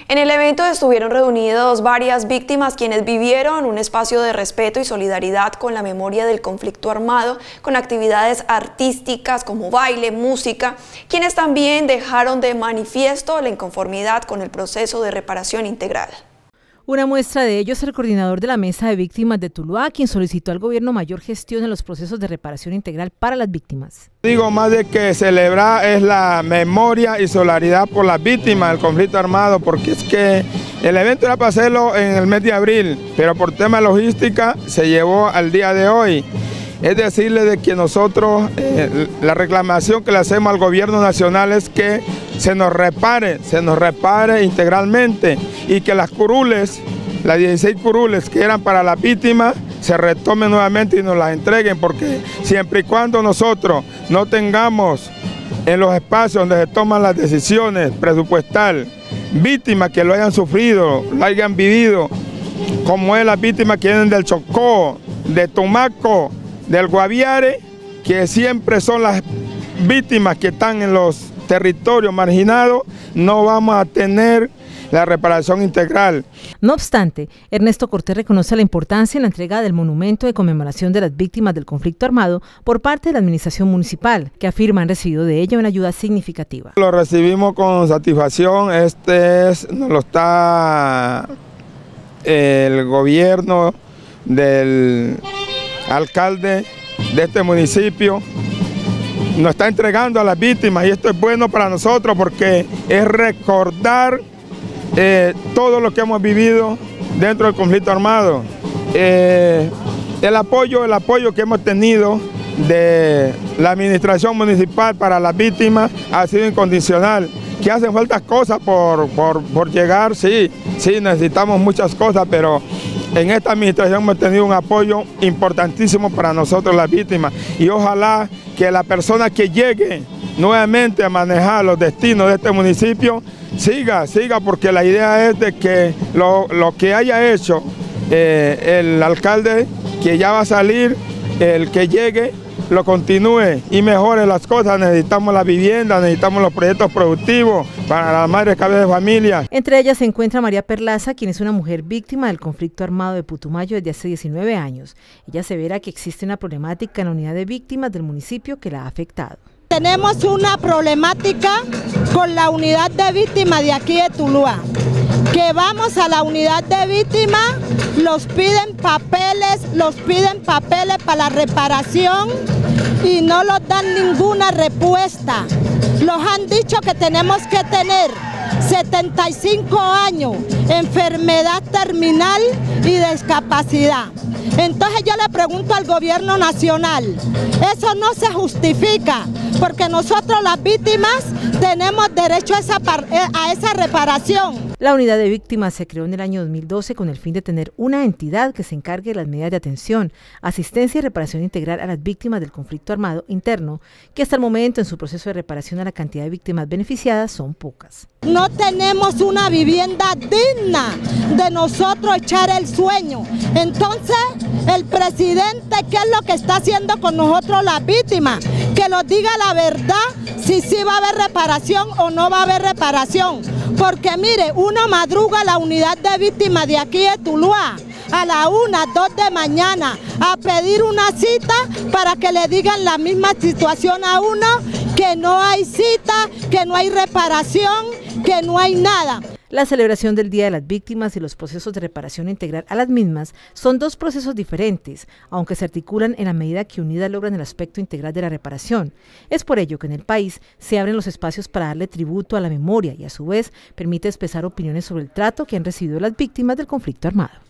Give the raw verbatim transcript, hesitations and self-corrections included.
En el evento estuvieron reunidos varias víctimas quienes vivieron un espacio de respeto y solidaridad con la memoria del conflicto armado, con actividades artísticas como baile, música, quienes también dejaron de manifiesto la inconformidad con el proceso de reparación integral. Una muestra de ello es el coordinador de la Mesa de Víctimas de Tuluá, quien solicitó al gobierno mayor gestión en los procesos de reparación integral para las víctimas. Digo más de que celebrar es la memoria y solidaridad por las víctimas del conflicto armado, porque es que el evento era para hacerlo en el mes de abril, pero por tema de logística se llevó al día de hoy. Es decirle de que nosotros, eh, la reclamación que le hacemos al gobierno nacional es que se nos repare, se nos repare integralmente y que las curules, las dieciséis curules que eran para las víctimas, se retomen nuevamente y nos las entreguen, porque siempre y cuando nosotros no tengamos en los espacios donde se toman las decisiones presupuestales, víctimas que lo hayan sufrido, lo hayan vivido, como es las víctimas que vienen del Chocó, de Tumaco, del Guaviare, que siempre son las víctimas que están en los territorios marginados, no vamos a tener la reparación integral. No obstante, Ernesto Cortés reconoce la importancia en la entrega del monumento de conmemoración de las víctimas del conflicto armado por parte de la administración municipal, que afirma han recibido de ella una ayuda significativa. Lo recibimos con satisfacción, este es, nos lo está el gobierno del alcalde de este municipio, nos está entregando a las víctimas, y esto es bueno para nosotros porque es recordar eh, todo lo que hemos vivido dentro del conflicto armado. Eh, el apoyo, el apoyo que hemos tenido de la administración municipal para las víctimas ha sido incondicional. Que hacen falta cosas por, por, por llegar, sí, sí, necesitamos muchas cosas, pero en esta administración hemos tenido un apoyo importantísimo para nosotros las víctimas, y ojalá que la persona que llegue nuevamente a manejar los destinos de este municipio siga, siga, porque la idea es de que lo, lo que haya hecho eh, el alcalde que ya va a salir, el que llegue, lo continúe y mejore las cosas. Necesitamos la vivienda, necesitamos los proyectos productivos para las madres cabezas de familia. Entre ellas se encuentra María Perlaza, quien es una mujer víctima del conflicto armado de Putumayo desde hace diecinueve años. Ella asevera que existe una problemática en la unidad de víctimas del municipio que la ha afectado. Tenemos una problemática con la unidad de víctimas de aquí de Tuluá, que vamos a la unidad de víctimas, los piden papeles, los piden papeles para la reparación y no nos dan ninguna respuesta. Los han dicho que tenemos que tener setenta y cinco años, enfermedad terminal y discapacidad. Entonces yo le pregunto al gobierno nacional, eso no se justifica, porque nosotros las víctimas tenemos derecho a esa, a esa reparación. La unidad de víctimas se creó en el año dos mil doce con el fin de tener una entidad que se encargue de las medidas de atención, asistencia y reparación integral a las víctimas del conflicto armado interno, que hasta el momento en su proceso de reparación a la cantidad de víctimas beneficiadas son pocas. No tenemos una vivienda digna de nosotros echar el sueño. Entonces, el presidente, ¿qué es lo que está haciendo con nosotros las víctimas? Que nos diga la verdad, si sí va a haber reparación o no va a haber reparación. Porque mire, uno madruga a la unidad de víctimas de aquí de Tuluá a la una, dos de mañana a pedir una cita para que le digan la misma situación a uno, que no hay cita, que no hay reparación, que no hay nada. La celebración del Día de las Víctimas y los procesos de reparación integral a las mismas son dos procesos diferentes, aunque se articulan en la medida que unidas logran el aspecto integral de la reparación. Es por ello que en el país se abren los espacios para darle tributo a la memoria y a su vez permite expresar opiniones sobre el trato que han recibido las víctimas del conflicto armado.